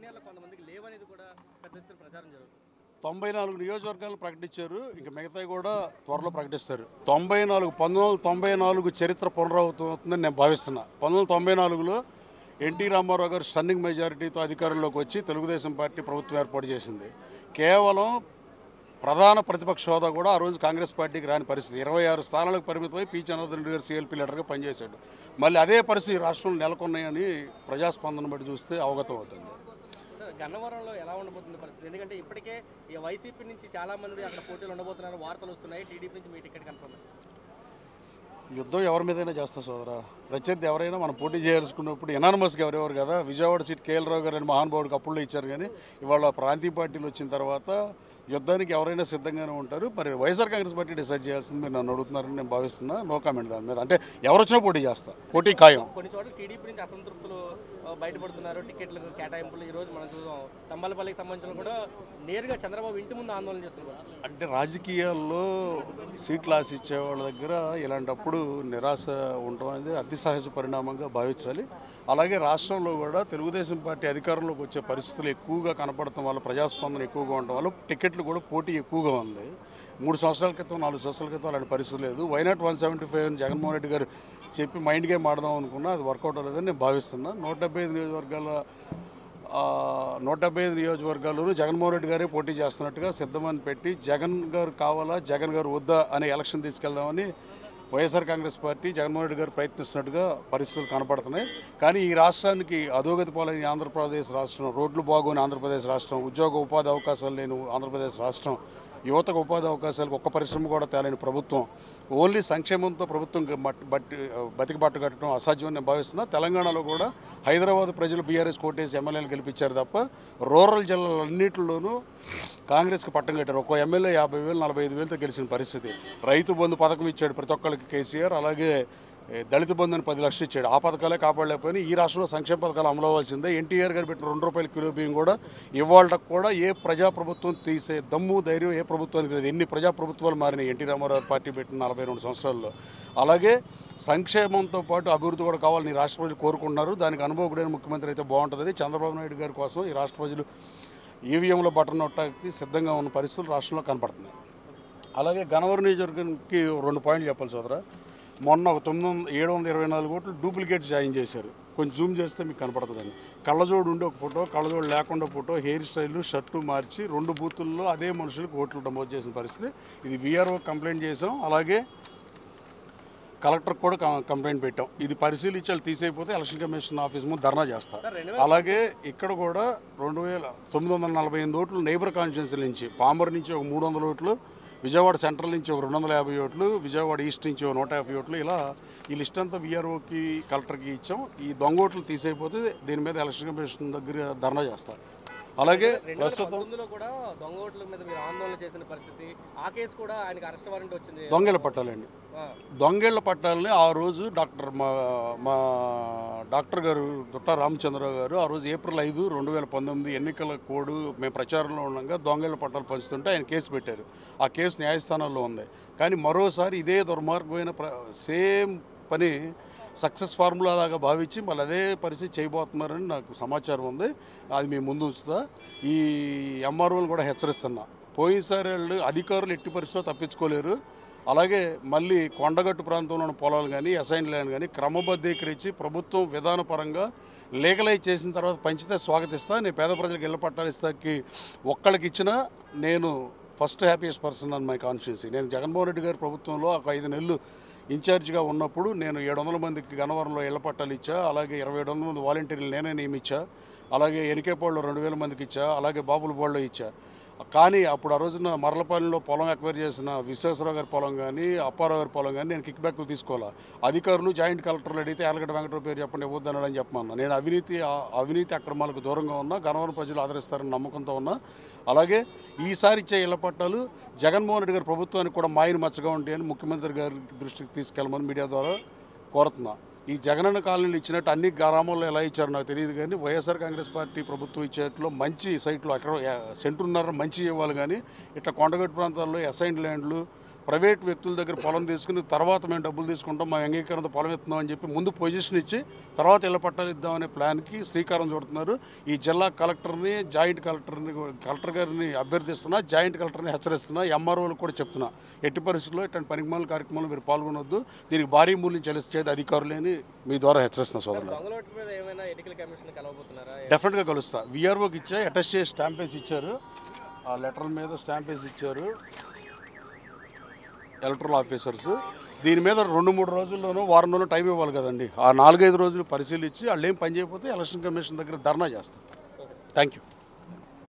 ఎన్టీఆర్లో కొంతమందికి లేవనేది కూడా పెద్ద ఎత్తున ప్రచారం జరుగుతుంది. 94 నియోజకవర్గాలు ప్రకటించారు. ఇంక మిగతావి కూడా త్వరలో ప్రకటిస్తారు. 1994 చరిత్ర పునరావృతమవుతుందని నేను భావిస్తున్నా. 1994లో ఎన్టీ రామారావు గారు స్టన్నింగ్ మెజారిటీతో అధికారంలోకి వచ్చి తెలుగుదేశం పార్టీ ప్రభుత్వం ఏర్పాటు చేసింది. కేవలం ప్రధాన ప్రతిపక్ష హోదా కూడా ఆ రోజు కాంగ్రెస్ పార్టీకి రాని పరిస్థితి. 26 స్థానాలకు పరిమితమై పి జనార్దన్ రెడ్డి గారు సిఎల్పీ లీడర్గా పనిచేశాడు. మళ్ళీ అదే పరిస్థితి రాష్ట్రంలో నెలకొన్నాయని ప్రజాస్పందన బట్టి చూస్తే అవగతం అవుతుంది. గన్నవరంలో ఎలా ఉండబోతుంది పరిస్థితి? ఎందుకంటే ఇప్పటికే ఈ వైసీపీ నుంచి చాలా మంది అక్కడ పోటీలు ఉండబోతున్నారు వార్తలు వస్తున్నాయి. టీడీపీ నుంచి మీ టికెట్ కన్ఫర్మ్. యుద్ధం ఎవరి మీదైనా చేస్తా సోదరా. ప్రత్యర్థి ఎవరైనా మనం పోటీ చేయాల్సుకున్నప్పుడు ఎనానమస్గా ఎవరెవరు కదా. విజయవాడ సీట్ కేఎల్ రావు గారు అని మహానుభావుడికి అప్పుల్లో ఇచ్చారు. కానీ ఇవాళ ప్రాంతీయ పార్టీలు వచ్చిన తర్వాత యుద్ధానికి ఎవరైనా సిద్ధంగానే ఉంటారు. మరి వైఎస్ఆర్ కాంగ్రెస్ పార్టీ డిసైడ్ చేయాల్సింది మీరు నన్ను అడుగుతున్నారని నేను భావిస్తున్నా. నో కామెంట్ దాని మీద. అంటే ఎవరు వచ్చినా పోటీ చేస్తా, పోటీ ఖాయం. కొన్ని చోట్ల టీడీపీ నుంచి అసంతృప్తులు బయటపడుతున్నారు. టికెట్లకు కేటాయింపులు ఈరోజు మనం చూసాం. తంబాలపల్లికి సంబంధించిన కూడా నేరుగా చంద్రబాబు ఇంటి ముందు ఆందోళన చేస్తున్నారు. అంటే రాజకీయాల్లో సీట్లు ఆశించే వాళ్ళ దగ్గర ఇలాంటప్పుడు నిరాశ ఉండడం అనేది అతి సహజ పరిణామంగా భావించాలి. అలాగే రాష్ట్రంలో కూడా తెలుగుదేశం పార్టీ అధికారంలోకి వచ్చే పరిస్థితులు ఎక్కువగా కనపడటం వల్ల, ప్రజాస్పందన ఎక్కువగా ఉండడం వల్ల టికెట్లు కూడా పోటీ ఎక్కువగా ఉంది. 3 సంవత్సరాల క్రితం 4 సంవత్సరాల క్రితం అలాంటి పరిస్థితి లేదు. వైనాట్ 175 అని జగన్మోహన్ రెడ్డి గారు చెప్పి మైండ్ గేమ్ ఆడదాం అనుకున్నా, అది వర్కౌట్ అవ్వలేదని నేను భావిస్తున్నా. 175 నియోజకవర్గాల్లోనూ జగన్మోహన్ రెడ్డి గారే పోటీ చేస్తున్నట్టుగా సిద్ధమని పెట్టి, జగన్ గారు కావాలా జగన్ గారు వద్దా అనే ఎలక్షన్ తీసుకెళ్దామని వైఎస్ఆర్ కాంగ్రెస్ పార్టీ జగన్మోహన్ రెడ్డి గారు ప్రయత్నిస్తున్నట్టుగా పరిస్థితులు కనపడుతున్నాయి. కానీ ఈ రాష్ట్రానికి అధోగతి పాలైన ఆంధ్రప్రదేశ్ రాష్ట్రం, రోడ్లు బాగోని ఆంధ్రప్రదేశ్ రాష్ట్రం, ఉద్యోగ ఉపాధి అవకాశాలు లేని ఆంధ్రప్రదేశ్ రాష్ట్రం, యువతకు ఉపాధి అవకాశాలకు ఒక్క పరిశ్రమ కూడా తేలేని ప్రభుత్వం, ఓన్లీ సంక్షేమంతో ప్రభుత్వం బతికి బట్ట కట్టడం అసాధ్యం నేను భావిస్తున్నా. తెలంగాణలో కూడా హైదరాబాద్ ప్రజలు బీఆర్ఎస్ కోటేసి ఎమ్మెల్యేలు గెలిపించారు తప్ప రూరల్ జిల్లాలన్నింటిలోనూ కాంగ్రెస్కి పట్టం కట్టారు. ఒక్కో ఎమ్మెల్యే 50,000 45,000తో గెలిచిన పరిస్థితి. రైతు బంధు పథకం ఇచ్చాడు ప్రతి ఒక్కరికి కేసీఆర్. అలాగే దళిత బంధు అని 10 లక్షలు ఇచ్చాడు. ఆ పథకాలే కాపాడలేకపోయినా ఈ రాష్ట్రంలో సంక్షేమ పథకాలు అమలు అవ్వాల్సిందే. ఎన్టీఆర్ గారు పెట్టిన ₹2 కిలో బియ్యం కూడా ఇవాళకు కూడా ఏ ప్రజాప్రభుత్వం తీసే దమ్ము ధైర్యం ఏ ప్రభుత్వానికి లేదు. ఎన్ని ప్రజాప్రభుత్వాలు మారినాయి ఎన్టీ రామారావు పార్టీ పెట్టిన 42 సంవత్సరాల్లో. అలాగే సంక్షేమంతో పాటు అభివృద్ధి కూడా కావాలని రాష్ట్ర ప్రజలు కోరుకుంటున్నారు. దానికి అనుభవకుడైన ముఖ్యమంత్రి అయితే బాగుంటుందని చంద్రబాబు నాయుడు గారి కోసం ఈ రాష్ట్ర ప్రజలు ఈవీఎంలో బటన్ నొట్టకి సిద్ధంగా ఉన్న పరిస్థితులు రాష్ట్రంలో కనపడుతున్నాయి. అలాగే గన్నవరం నియోజకవర్గానికి 2 పాయింట్లు చెప్పాలి సోదరా. మొన్న ఒక 724 ఓట్లు డూప్లికేట్ జాయిన్ చేశారు. కొంచెం జూమ్ చేస్తే మీకు కనపడుతుందండి. కళ్ళజోడు ఉండి ఒక ఫోటో, కళ్ళజోడు లేకుండా ఫోటో, హెయిర్ స్టైలు, షర్టు మార్చి 2 బూతుల్లో అదే మనుషులకు ఓట్లు నమోదు చేసిన పరిస్థితి. ఇది వీఆర్ఓ కంప్లైంట్ చేసాం. అలాగే కలెక్టర్కి కూడా కంప్లైంట్ పెట్టాం. ఇది పరిశీలించి వాళ్ళు తీసేయకపోతే ఎలక్షన్ కమిషన్ ఆఫీస్ ముందు ధర్నా చేస్తాం. అలాగే ఇక్కడ కూడా 2948 ఓట్లు నైబర్ కాన్స్టిట్యున్సీ నుంచి, పామర్ నుంచి ఒక 300 ఓట్లు, విజయవాడ సెంట్రల్ నుంచి ఒక 250 ఓట్లు, విజయవాడ ఈస్ట్ నుంచి ఒక 150 ఓట్లు, ఇలా ఈ లిస్ట్ అంతా వీఆర్ఓకి కలెక్టర్కి ఇచ్చాం. ఈ దొంగ ఓట్లు తీసేయకపోతే దీని మీద ఎలక్షన్ కమిషన్ దగ్గర ధర్నా చేస్తారు. అలాగే ప్రస్తుతం కూడా దొంగ ఓట్ల మీద మీరు ఆందోళన చేసిన పరిస్థితి, ఆ కేసు కూడా ఆయనకి అరెస్ట్ వారెంట్ వచ్చింది. దొంగేళ్ళ పట్టాలండి. దొంగేళ్ల పట్టాలని ఆ రోజు మా డాక్టర్ గారు దుట్టా రామచంద్రరావు గారు ఆ రోజు April 5, 2019 ఎన్నికల కోడ్ మేము ప్రచారంలో ఉండగా దొంగేళ్ల పట్టాలు పంచుతుంటే ఆయన కేసు పెట్టారు. ఆ కేసు న్యాయస్థానాల్లో ఉంది. కానీ మరోసారి ఇదే దుర్మార్గమైన సేమ్ పని సక్సెస్ ఫార్ములా లాగా భావించి మళ్ళీ అదే పరిస్థితి చేయబోతున్నారని నాకు సమాచారం ఉంది. అది మేము ముందు ఉంచుతా. ఈ ఎంఆర్ఓలు కూడా హెచ్చరిస్తున్నా. పోయినసారి వాళ్ళు అధికారులు ఎట్టి పరిస్థితిలో తప్పించుకోలేరు. అలాగే మళ్ళీ కొండగట్టు ప్రాంతంలో ఉన్న పొలాలు కానీ అసైన్ ల్యాండ్ కానీ క్రమబద్ధీకరించి ప్రభుత్వం విధానపరంగా లీగలైజ్ చేసిన తర్వాత పంచితే స్వాగతిస్తా. నేను పేద ప్రజలకు ఇళ్ల పట్టాలు ఇస్తాకి ఒక్కళ్ళకి ఇచ్చినా నేను first happiest person on my constituency. నేను జగన్మోహన్ రెడ్డి గారి ప్రభుత్వంలో ఒక 5 నెలలు ఇన్ఛార్జిగా ఉన్నప్పుడు నేను 700 మందికి గన్నవరంలో ఇళ్ల పట్టాలు ఇచ్చా. అలాగే 2700 మంది వాలంటీర్లు నేనే నియమించా. అలాగే ఎనికేపాడులో 2000 మందికి ఇచ్చా. అలాగే బాపులపాడులో ఇచ్చా. కానీ అప్పుడు ఆ రోజున మరలపాలెంలో పొలం ఎక్వైర్ చేసిన విశ్వేశ్వరరావు గారి పొలం కానీ అప్పారావు గారి పొలం కానీ నేను కిక్ బ్యాక్లు తీసుకోవాలా. అధికారులు జాయింట్ కలెక్టర్లు అడిగితే యాలగడ్డ వెంకటరావు పేరు చెప్పండి ఇవ్వద్దన్నాడని చెప్పమన్నా. నేను అవినీతి అక్రమాలకు దూరంగా ఉన్నా. గన్నవరం ప్రజలు ఆదరిస్తారని నమ్మకంతో ఉన్నా. అలాగే ఈసారి ఇచ్చే ఇళ్ల పట్టాలు జగన్మోహన్ రెడ్డి గారి ప్రభుత్వానికి కూడా మాయని మచ్చగా ఉంటాయని ముఖ్యమంత్రి గారి దృష్టికి తీసుకెళ్ళమని మీడియా ద్వారా కోరుతున్నా. ఈ జగనన్న కాలనీలు ఇచ్చినట్టు అన్ని గ్రామాల్లో ఎలా ఇచ్చారో నాకు తెలియదు. కానీ వైఎస్ఆర్ కాంగ్రెస్ పార్టీ ప్రభుత్వం ఇచ్చేట్లో మంచి సైట్లు అక్కడ సెంటున్నర మంచి ఇవ్వాలి. కానీ ఇట్లా కొండగట్టు ప్రాంతాల్లో అసైన్డ్ ల్యాండ్లు ప్రైవేట్ వ్యక్తుల దగ్గర పొలం తీసుకుని తర్వాత మేము డబ్బులు తీసుకుంటాం, మా అంగీకారంతో పొలం ఇస్తున్నాం అని చెప్పి ముందు పొజిషన్ ఇచ్చి తర్వాత ఇళ్ల పట్టాలు ఇద్దామనే ప్లాన్కి శ్రీకారం చుడుతున్నారు. ఈ జిల్లా కలెక్టర్ని, జాయింట్ కలెక్టర్ గారిని అభ్యర్థిస్తున్నా, జాయింట్ కలెక్టర్ని హెచ్చరిస్తున్నా, ఎంఆర్ఓలకు కూడా చెప్తున్నా, ఎట్టి పరిస్థితుల్లో ఇట్లాంటి పనికిమాల కార్యక్రమాలు మీరు పాల్గొనొద్దు, దీనికి భారీ మూల్యం చెల్లించేది అధికారులేని మీ ద్వారా హెచ్చరిస్తున్నా సోదరులు. దొంగలోటు మీద ఏమైనా ఎన్నికల కమిషన్ కలవబోతున్నారా? డెఫినెట్గా కలుస్తా. విఆర్ఓకి ఇచ్చా, అటెస్ట్ చేసి స్టాంప్ వేసి ఇచ్చారు, ఆ లెటర్ మీద స్టాంప్ వేసి ఇచ్చారు ఎలక్టరల్ ఆఫీసర్స్. దీని మీద 2-3 రోజుల్లోనూ వారం రోజులు టైం ఇవ్వాలి కదండి. ఆ 4-5 రోజులు పరిశీలించి వాళ్ళు ఏం పని చేయకపోతే ఎలక్షన్ కమిషన్ దగ్గర ధర్నా చేస్తారు. Thank you.